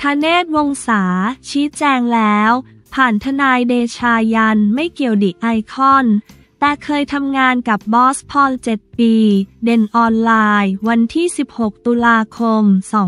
เนศ วงศาชี้แจงแล้วผ่านทนายเดชายันไม่เกี่ยวดิไอคอนแต่เคยทำงานกับบอสพอล7 ปีเด่นออนไลน์วันที่16 ตุลาคม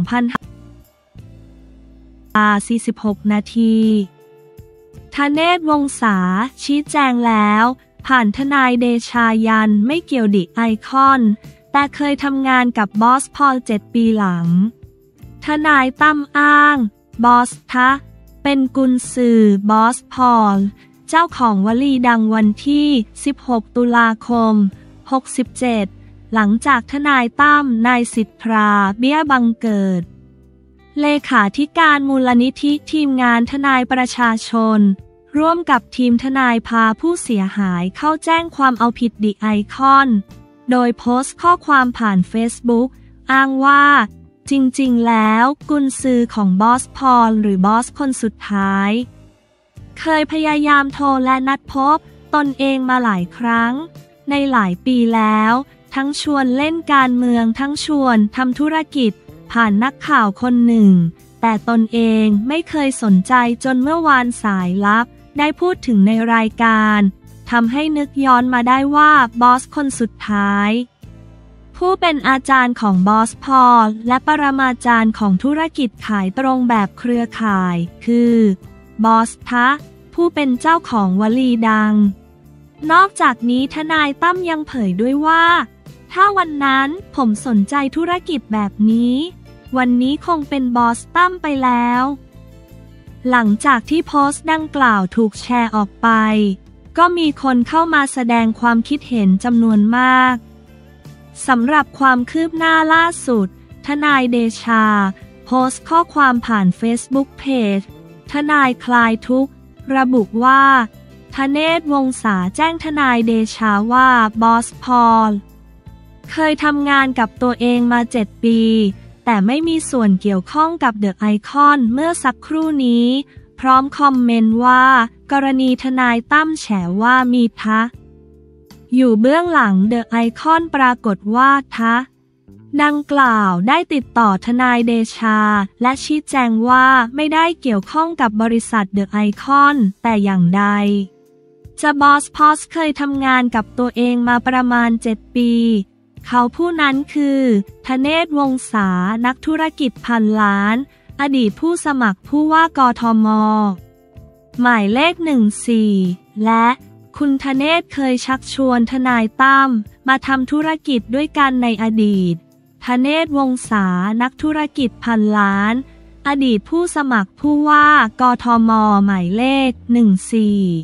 2046 นาทีธเนศ วงศาชี้แจงแล้วผ่านทนายเดชายันไม่เกี่ยวดิไอคอนแต่เคยทำงานกับบอสพอล7 ปีหลังทนายตั้มอ้างบอสทะเป็นกุนซือบอสพอลเจ้าของวลีดังวันที่16 ตุลาคม 67หลังจากทนายตั้มนายสิทธาเบี้ยบังเกิดเลขาธิการมูลนิธิทีมงานทนายประชาชนร่วมกับทีมทนายพาผู้เสียหายเข้าแจ้งความเอาผิดดิไอคอนโดยโพสต์ข้อความผ่านเฟซบุ๊กอ้างว่าจริงๆแล้วกุนซือของบอสพอลหรือบอสคนสุดท้ายเคยพยายามโทรและนัดพบตนเองมาหลายครั้งในหลายปีแล้วทั้งชวนเล่นการเมืองทั้งชวนทำธุรกิจผ่านนักข่าวคนหนึ่งแต่ตนเองไม่เคยสนใจจนเมื่อวานสายลับได้พูดถึงในรายการทำให้นึกย้อนมาได้ว่าบอสคนสุดท้ายผู้เป็นอาจารย์ของบอสพอลและปรมาจารย์ของธุรกิจขายตรงแบบเครือข่ายคือบอสทะผู้เป็นเจ้าของวลีดังนอกจากนี้ทนายตั้มยังเผยด้วยว่าถ้าวันนั้นผมสนใจธุรกิจแบบนี้วันนี้คงเป็นบอสตั้มไปแล้วหลังจากที่โพสต์ดังกล่าวถูกแชร์ออกไปก็มีคนเข้ามาแสดงความคิดเห็นจำนวนมากสำหรับความคืบหน้าล่าสุดทนายเดชาโพสต์ข้อความผ่าน Facebook Page ทนายคลายทุกข์ระบุว่าธเนศ วงศาแจ้งทนายเดชาว่าบอสพอลเคยทำงานกับตัวเองมา7 ปีแต่ไม่มีส่วนเกี่ยวข้องกับเดอะไอคอนเมื่อสักครู่นี้พร้อมคอมเมนต์ว่ากรณีทนายตั้มแฉว่ามีทะอยู่เบื้องหลังเดอะไอคอนปรากฏว่าทะดังกล่าวได้ติดต่อทนายเดชาและชี้แจงว่าไม่ได้เกี่ยวข้องกับบริษัทเดอะไอคอนแต่อย่างใดบอสพอสเคยทำงานกับตัวเองมาประมาณ7 ปีเขาผู้นั้นคือธเนศ วงศานักธุรกิจพันล้านอดีตผู้สมัครผู้ว่ากทม.หมายเลข14และคุณธเนศเคยชักชวนทนายตั้มมาทำธุรกิจด้วยกันในอดีตธเนศ วงศานักธุรกิจพันล้านอดีตผู้สมัครผู้ว่ากทม.หมายเลข14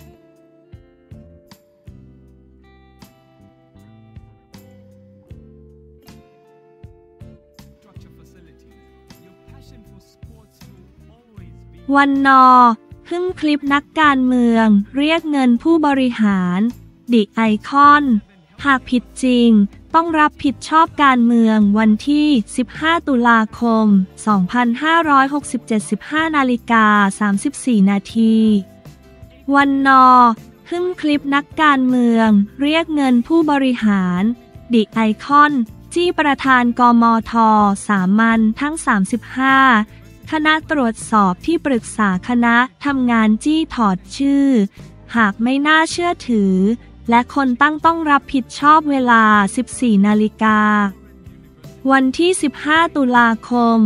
วันนอพึ่งคลิปนักการเมืองเรียกเงินผู้บริหารดิไอคอนหากผิดจริงต้องรับผิดชอบการเมืองวันที่15 ตุลาคม 2567 15:34 นาทีวันนอพึ่งคลิปนักการเมืองเรียกเงินผู้บริหารดิไอคอนจี้ประธานกมท.สามัญทั้ง35คณะตรวจสอบที่ปรึกษาคณะทำงานจี้ถอดชื่อหากไม่น่าเชื่อถือและคนตั้งต้องรับผิดชอบเวลา 14 นาฬิกาวันที่15 ตุลาคม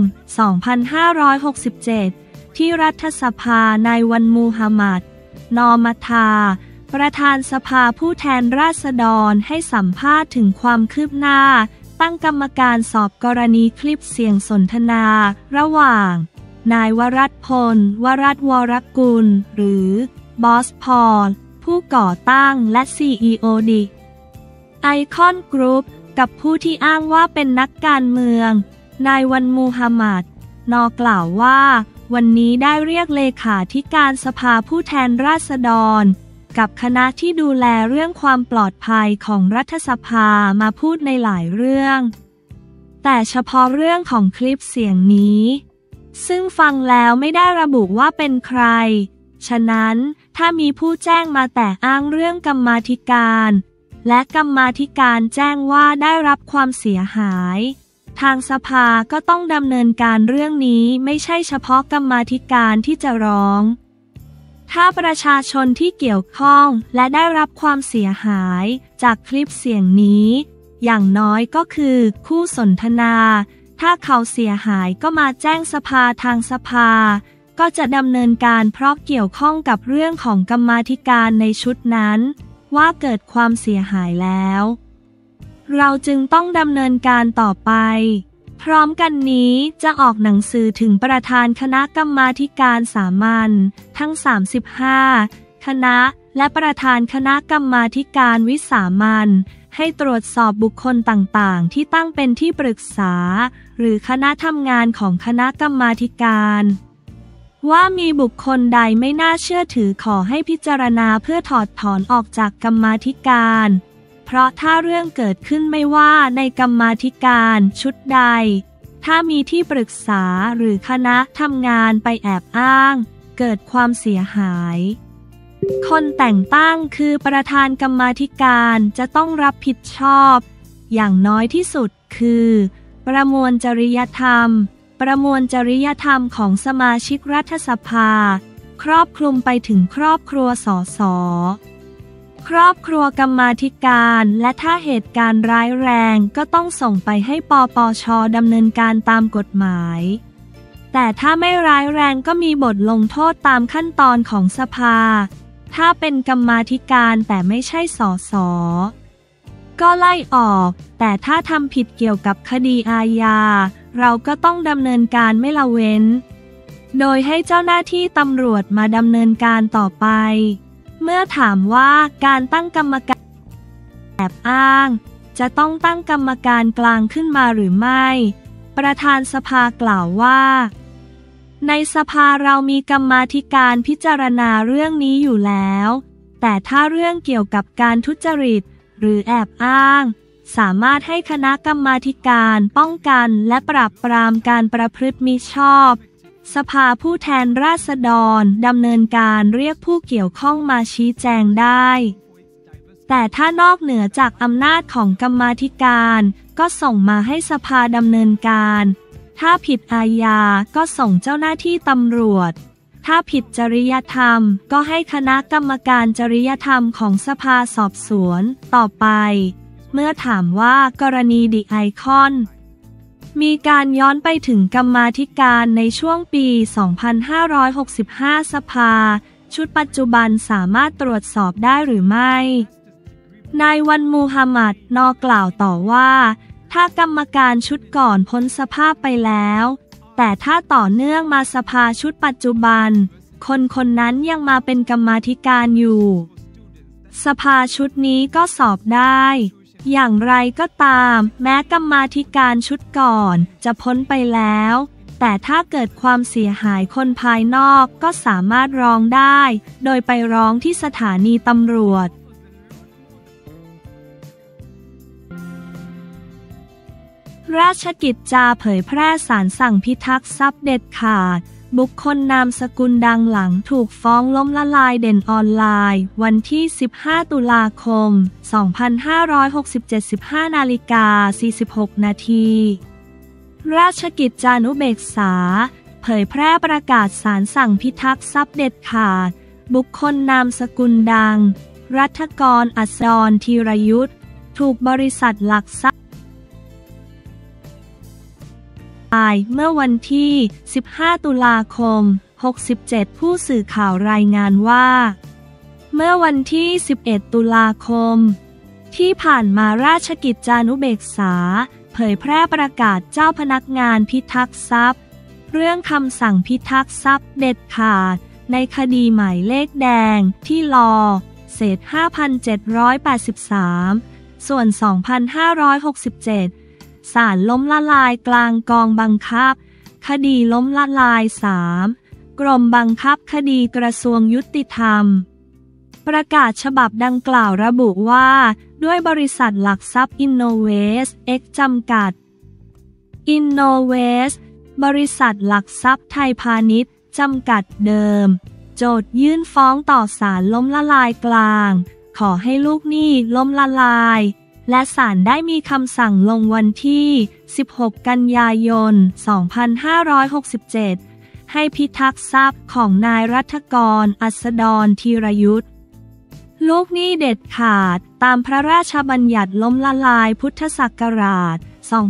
2567ที่รัฐสภานายวันมูฮัมหมัดนอมัทาประธานสภาผู้แทนราษฎรให้สัมภาษณ์ถึงความคืบหน้าตั้งกรรมการสอบกรณีคลิปเสียงสนทนาระหว่างนายวรัตน์พลวรัตน์วรกุลหรือบอสพอลผู้ก่อตั้งและ CEO ดิไอคอนกรุ๊ปกับผู้ที่อ้างว่าเป็นนักการเมืองนายวันมูฮัมหมัดนกล่าวว่าวันนี้ได้เรียกเลขาธิการสภาผู้แทนราษฎรกับคณะที่ดูแลเรื่องความปลอดภัยของรัฐสภามาพูดในหลายเรื่องแต่เฉพาะเรื่องของคลิปเสียงนี้ซึ่งฟังแล้วไม่ได้ระบุว่าเป็นใครฉะนั้นถ้ามีผู้แจ้งมาแต่อ้างเรื่องกรรมาธิการและกรรมาธิการแจ้งว่าได้รับความเสียหายทางสภาก็ต้องดำเนินการเรื่องนี้ไม่ใช่เฉพาะกรรมาธิการที่จะร้องถ้าประชาชนที่เกี่ยวข้องและได้รับความเสียหายจากคลิปเสียงนี้อย่างน้อยก็คือคู่สนทนาถ้าเขาเสียหายก็มาแจ้งสภาทางสภาก็จะดำเนินการเพราะเกี่ยวข้องกับเรื่องของกรรมาธิการในชุดนั้นว่าเกิดความเสียหายแล้วเราจึงต้องดำเนินการต่อไปพร้อมกันนี้จะออกหนังสือถึงประธานคณะกรรมาธิการสามัญทั้ง35คณะและประธานคณะกรรมาธิการวิสามัญให้ตรวจสอบบุคคลต่างๆที่ตั้งเป็นที่ปรึกษาหรือคณะทำงานของคณะกรรมาธิการว่ามีบุคคลใดไม่น่าเชื่อถือขอให้พิจารณาเพื่อถอดถอนออกจากกรรมาธิการเพราะถ้าเรื่องเกิดขึ้นไม่ว่าในกรรมาธิการชุดใดถ้ามีที่ปรึกษาหรือคณะทำงานไปแอบอ้างเกิดความเสียหายคนแต่งตั้งคือประธานกรรมาธิการจะต้องรับผิดชอบอย่างน้อยที่สุดคือประมวลจริยธรรมของสมาชิกรัฐสภาครอบคลุมไปถึงครอบครัวสสครอบครัวกรรมาธิการและถ้าเหตุการณ์ร้ายแรงก็ต้องส่งไปให้ปปช.ดำเนินการตามกฎหมายแต่ถ้าไม่ร้ายแรงก็มีบทลงโทษตามขั้นตอนของสภาถ้าเป็นกรรมาธิการแต่ไม่ใช่สสก็ไล่ออกแต่ถ้าทำผิดเกี่ยวกับคดีอาญาเราก็ต้องดำเนินการไม่ละเว้นโดยให้เจ้าหน้าที่ตำรวจมาดำเนินการต่อไปเมื่อถามว่าการตั้งกรรมการแอบอ้างจะต้องตั้งกรรมการกลางขึ้นมาหรือไม่ประธานสภากล่าวว่าในสภาเรามีกรรมาธิการพิจารณาเรื่องนี้อยู่แล้วแต่ถ้าเรื่องเกี่ยวกับการทุจริตหรือแอบอ้างสามารถให้คณะกรรมาธิการป้องกันและปราบปรามการประพฤติมิชอบสภาผู้แทนราษฎรดำเนินการเรียกผู้เกี่ยวข้องมาชี้แจงได้แต่ถ้านอกเหนือจากอำนาจของกรรมาธิการก็ส่งมาให้สภาดำเนินการถ้าผิดอาญาก็ส่งเจ้าหน้าที่ตำรวจถ้าผิดจริยธรรมก็ให้คณะกรรมการจริยธรรมของสภาสอบสวนต่อไปเมื่อถามว่ากรณีดิไอคอนมีการย้อนไปถึงกรรมาธิการในช่วงปี 2565 สภาชุดปัจจุบันสามารถตรวจสอบได้หรือไม่นายวันมูฮัมหมัดกล่าวต่อว่าถ้ากรรมการชุดก่อนพ้นสภาพไปแล้วแต่ถ้าต่อเนื่องมาสภาชุดปัจจุบันคนนั้นยังมาเป็นกรรมาธิการอยู่สภาชุดนี้ก็สอบได้อย่างไรก็ตามแม้กรรมาธิการชุดก่อนจะพ้นไปแล้วแต่ถ้าเกิดความเสียหายคนภายนอกก็สามารถร้องได้โดยไปร้องที่สถานีตำรวจราชกิจจาเผยแพร่ศาลสั่งพิทักษ์ทรัพย์เด็ดขาดบุคคลนามสกุลดังหลังถูกฟ้องล้มละลายเด่นออนไลน์วันที่15ตุลาคม2567 15:46 นาทีราชกิจจานุเบกษาเผยแพร่ประกาศศาลสั่งพิทักษ์ทรัพย์เด็ดขาดบุคคลนามสกุลดังรัฐกรอัศรธีรยุทธถูกบริษัทหลักทรัพย์เมื่อวันที่15ตุลาคม67ผู้สื่อข่าวรายงานว่าเมื่อวันที่11ตุลาคมที่ผ่านมาราชกิจจานุเบกษาเผยแพร่ประกาศเจ้าพนักงานพิทักษ์ทรัพย์เรื่องคำสั่งพิทักษ์ทรัพย์เด็ดขาดในคดีหมายเลขแดงที่ลเศษ 5,783 ส่วน 2567ศาลล้มละลายกลางกองบังคับคดีล้มละลาย3กรมบังคับคดีกระทรวงยุติธรรมประกาศฉบับดังกล่าวระบุว่าด้วยบริษัทหลักทรัพย์ Innovest X จำกัด Innovest บริษัทหลักทรัพย์ไทยพาณิชย์จำกัดเดิมโจทยื่นฟ้องต่อศาลล้มละลายกลางขอให้ลูกหนี้ล้มละลายและศาลได้มีคำสั่งลงวันที่ 16 กันยายน 2567 ให้พิทักษ์ทรัพย์ของนายรัฐกร อัสดร ธีรยุทธลูกหนี้เด็ดขาดตามพระราชบัญญัติล้มละลายพุทธศักราช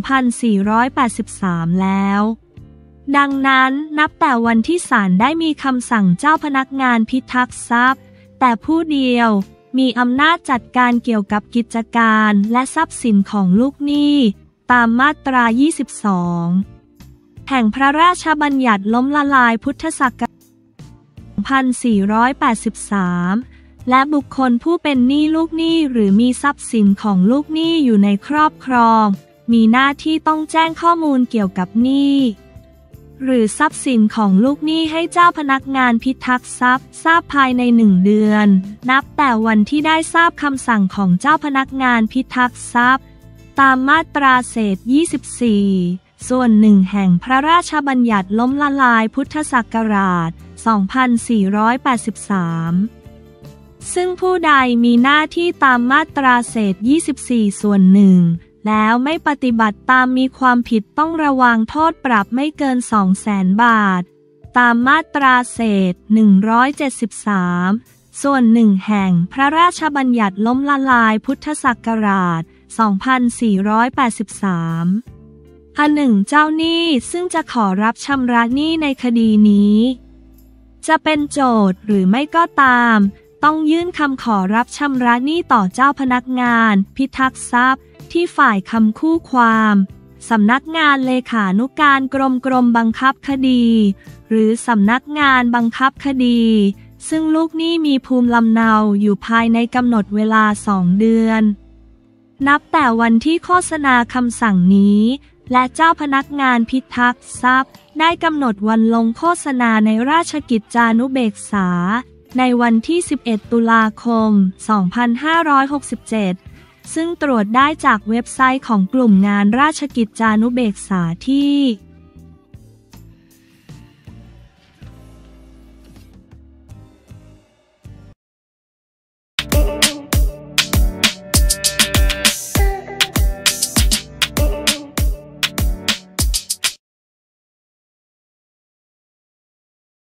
2483 แล้วดังนั้นนับแต่วันที่ศาลได้มีคำสั่งเจ้าพนักงานพิทักษ์ทรัพย์แต่ผู้เดียวมีอำนาจจัดการเกี่ยวกับกิจการและทรัพย์สินของลูกหนี้ตามมาตรา 22 แห่งพระราชบัญญัติล้มละลายพุทธศักราช 2483 และบุคคลผู้เป็นหนี้ลูกหนี้หรือมีทรัพย์สินของลูกหนี้อยู่ในครอบครองมีหน้าที่ต้องแจ้งข้อมูลเกี่ยวกับหนี้หรือทรัพย์สินของลูกหนี้ให้เจ้าพนักงานพิทักษ์ทรัพย์ทราบภายใน1 เดือนนับแต่วันที่ได้ทราบคำสั่งของเจ้าพนักงานพิทักษ์ทรัพย์ตามมาตราเศษ 24 ส่วน 1 แห่งพระราชบัญญัติล้มละลายพุทธศักราช 2483 ซึ่งผู้ใดมีหน้าที่ตามมาตราเศษ 24 ส่วน 1แล้วไม่ปฏิบัติตามมีความผิดต้องระวางโทษปรับไม่เกิน 200,000 บาทตามมาตราเศษ 173 ส่วน 1 แห่งพระราชบัญญัติล้มละลายพุทธศักราช 2483 อัน 1 เจ้าหนี้ซึ่งจะขอรับชำระหนี้ในคดีนี้จะเป็นโจทก์หรือไม่ก็ตามต้องยื่นคำขอรับชำระหนี้ต่อเจ้าพนักงานพิทักษ์ทรัพย์ที่ฝ่ายคำคู่ความสำนักงานเลขานุการกรมบังคับคดีหรือสำนักงานบังคับคดีซึ่งลูกหนี้มีภูมิลำเนาอยู่ภายในกำหนดเวลา2 เดือนนับแต่วันที่โฆษณาคำสั่งนี้และเจ้าพนักงานพิทักษ์ทรัพย์ได้กำหนดวันลงโฆษณาในราชกิจจานุเบกษาในวันที่ 11 ตุลาคม 2567 ซึ่งตรวจได้จากเว็บไซต์ของกลุ่มงานราชกิจจานุเบกษาที่